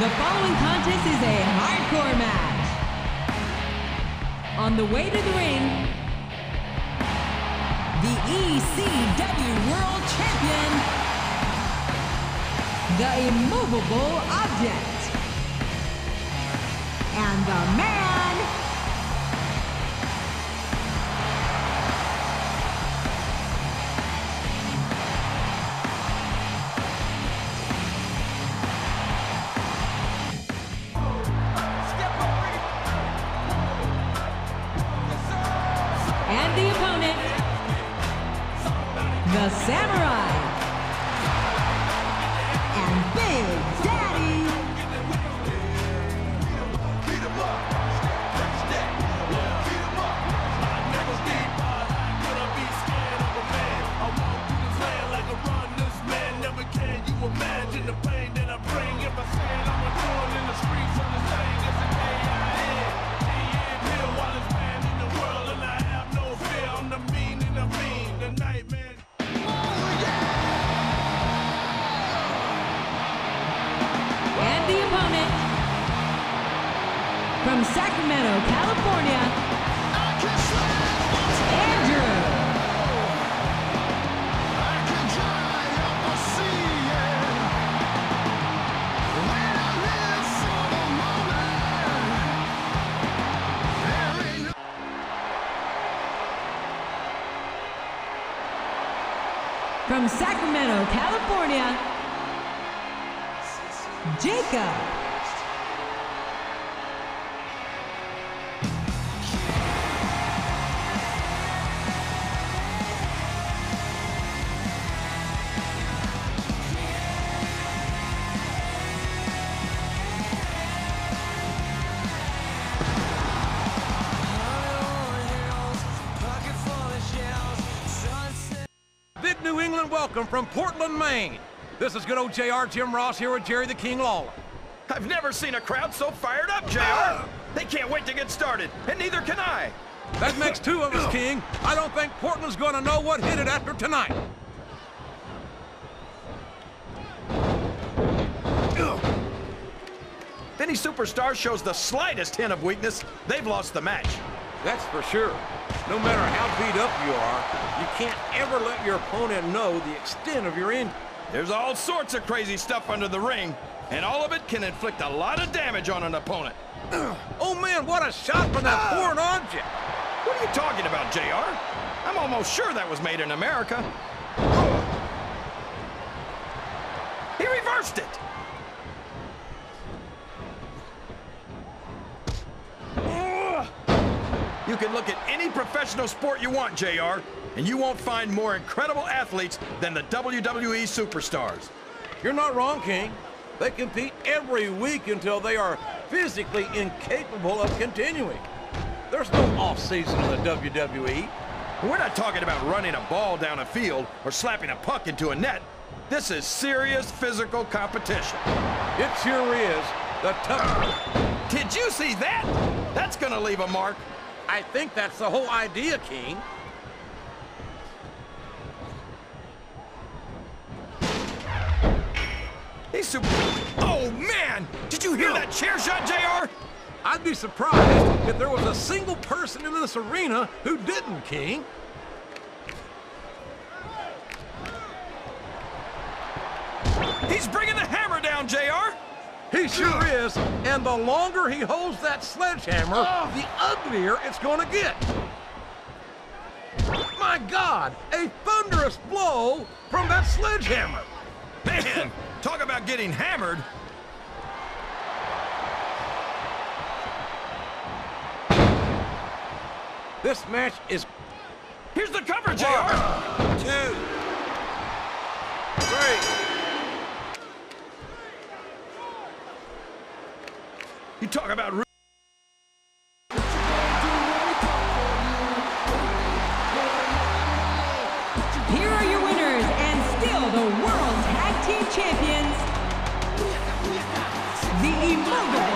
The following contest is a hardcore match. On the way to the ring, the ECW World Champion, the immovable object, and the man and the opponent, the Samurai and Big Daddy. Imagine the pain that I bring if I say it, I'm a thorn in the streets of the same. It's a K-I-N, D-N-Hill, wildest man in the world, and I have no fear. I'm the mean and the mean, the nightmare. And the opponent, from Sacramento, California, Andrew. From Sacramento, California, Jacob. Big New England welcome from Portland, Maine. This is good old JR Jim Ross here with Jerry the King Lawler. I've never seen a crowd so fired up, JR. They can't wait to get started, and neither can I. That makes two of us, King. I don't think Portland's going to know what hit it after tonight. If any superstar shows the slightest hint of weakness, they've lost the match. That's for sure. No matter how beat up you are, you can't ever let your opponent know the extent of your injury. There's all sorts of crazy stuff under the ring, and all of it can inflict a lot of damage on an opponent. Oh man, what a shot from that foreign object! What are you talking about, JR? I'm almost sure that was made in America. He reversed it! You can look at any professional sport you want, JR, and you won't find more incredible athletes than the WWE superstars. You're not wrong, King. They compete every week until they are physically incapable of continuing. There's no off-season in the WWE. We're not talking about running a ball down a field or slapping a puck into a net. This is serious physical competition. It sure is. The tough. Did you see that? That's gonna leave a mark. I think that's the whole idea, King. He's super... Oh, man! Did you hear that chair shot, JR? I'd be surprised if there was a single person in this arena who didn't, King. He's bringing the hammer down, JR. He sure is, and the longer he holds that sledgehammer, the uglier it's gonna get. My God, a thunderous blow from that sledgehammer. Man, talk about getting hammered. This match is... Here's the cover, JR. 1, 2, 3. You talk about... Here are your winners and still the World Tag Team Champions, the immovable